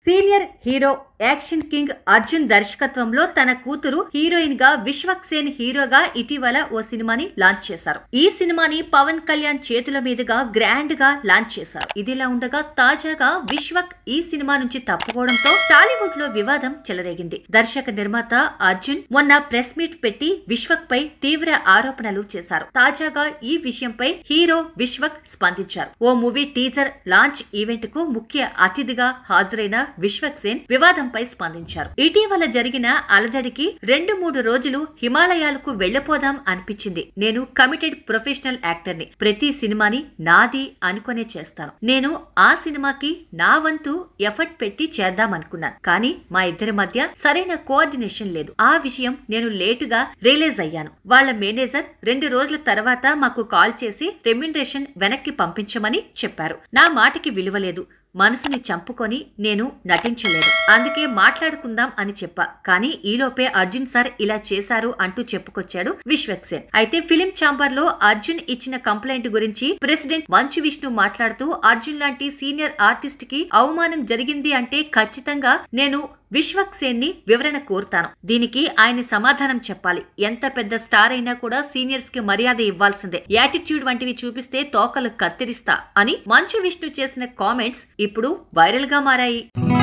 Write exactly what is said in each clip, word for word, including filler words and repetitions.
Senior hero action king Arjun దర్శకత్వంలో తన కూతురు హీరోయిన్ గా విశ్వక్ సేన్ హీరోగా ఇటీవల ఓ సినిమాని లాంచ్ చేశారు. ఈ సినిమాని పవన్ కళ్యాణ్ చేతుల మీదుగా గ్రాండ్ గా లాంచ్ చేశారు. ఇదిలా ఉండగా తాజాగా విశ్వక్ ఈ సినిమా నుంచి తప్పుకోవడంతో టాలీవుడ్ లో వివాదం చెలరేగింది. దర్శక నిర్మాత అర్జున్ మొన్న ప్రెస్ మీట్ పెట్టి విశ్వక్ పై తీవ్ర ఆరోపణలు చేశారు. తాజాగా ఈ విషయంపై హీరో విశ్వక్ స్పందించారు. ఓ మూవీ టీజర్ లాంచ్ ఈవెంట్ కు ముఖ్య అతిథిగా హాజరైన విశ్వక్ సేన్ వివాదంపై స్పందించారు. ఇటీవల జరిగిన అలజడికి రెండు మూడు రోజులు హిమాలయాలకు వెళ్లిపోదాం అనిపించింది. నేను కమిటెడ్ ప్రొఫెషనల్ యాక్టర్ ని. ప్రతి సినిమాని నాది అనుకునే చేస్తాను. నేను ఆ సినిమాకి నా వంతు ఎఫర్ట్ పెట్టి చేద్దామనుకున్నాను. కానీ మా ఇద్దరి మధ్య సరైన కోఆర్డినేషన్ లేదు. ఆ విషయం నేను లేటుగా రియలైజ్ అయ్యాను. వాళ్ల మేనేజర్ రెండు రోజుల తర్వాత మాకు కాల్ చేసి రెమ్యునరేషన్ వెనక్కి పంపించమని చెప్పారు. నా మాటకి విలువ లేదు. మనసుని చంపుకొని నేను నటించలేదు. అందుకే మాట్లాడుకుందాం అని చెప్పా. కానీ ఈలోపే అర్జున్ సార్ ఇలా చేశారు అంటూ చెప్పుకొచ్చాడు విశ్వక్ సేన్. అయితే ఫిలిం ఛాంబర్ లో అర్జున్ ఇచ్చిన కంప్లైంట్ గురించి ప్రెసిడెంట్ మంచు విష్ణు మాట్లాడుతూ అర్జున్ లాంటి సీనియర్ ఆర్టిస్ట్ కి అవమానం జరిగింది అంటే ఖచ్చితంగా నేను విశ్వక్ సేన్ ని వివరణ కోరుతాను. దీనికి ఆయన సమాధానం చెప్పాలి. ఎంత పెద్ద స్టార్ అయినా కూడా సీనియర్స్ కి మర్యాద ఇవ్వాల్సిందే. యాటిట్యూడ్ వంటివి చూపిస్తే తోకలు కత్తిరిస్తా అని మంచు విష్ణు చేసిన కామెంట్స్ ఇప్పుడు వైరల్ గా మారాయి.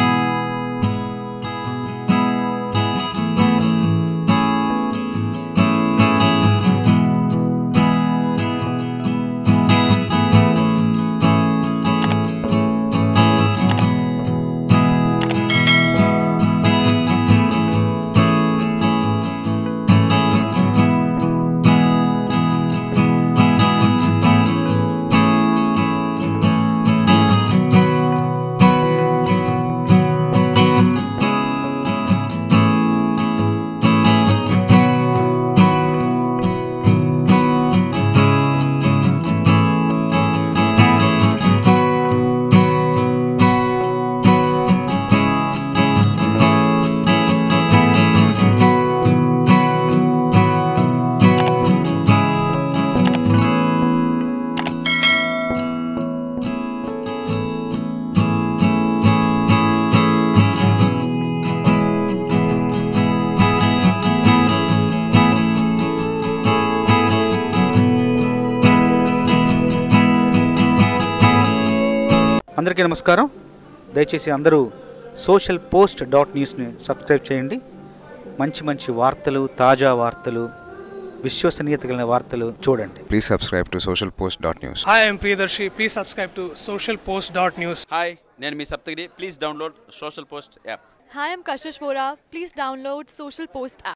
అందరికీ నమస్కారం. దయచేసి అందరూ సోషల్ పోస్ట్ డాట్ న్యూస్ని సబ్స్క్రైబ్ చేయండి. మంచి మంచి వార్తలు, తాజా వార్తలు, విశ్వసనీయత కలిగిన వార్తలు చూడండి. Please subscribe to social post dot news. Hi, I'm Priyadarshi. Please subscribe to social post dot news. Hi, నేను మీ Saptagiri. Please download social post app. Hi, I'm Kashish Vora. Please download Socialpost app.